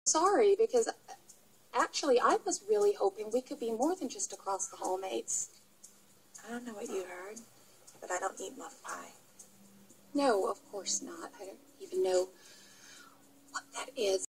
sorry, because actually I was really hoping we could be more than just across the hall mates. I don't know what you heard, but I don't eat muff pie. No, of course not. I don't even know what that is.